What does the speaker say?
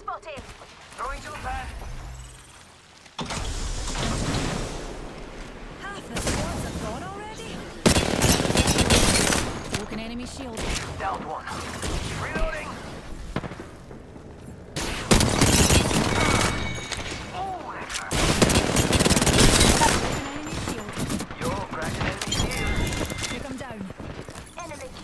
spotted. Throwing to a pan. Half the squads are gone already. Broken enemy shield. Downed one. Reloading.